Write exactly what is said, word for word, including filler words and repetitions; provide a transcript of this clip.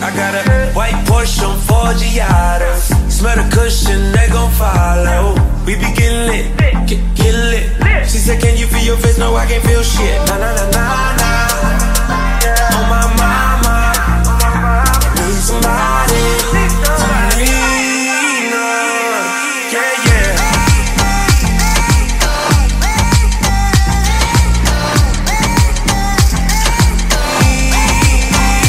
I got a white Porsche on four Giadas. Smell the cushion, they gon' follow. We be getting lit, get, get lit. She said, can you feel your face? No, I can't feel shit. Nah, nah, nah, nah.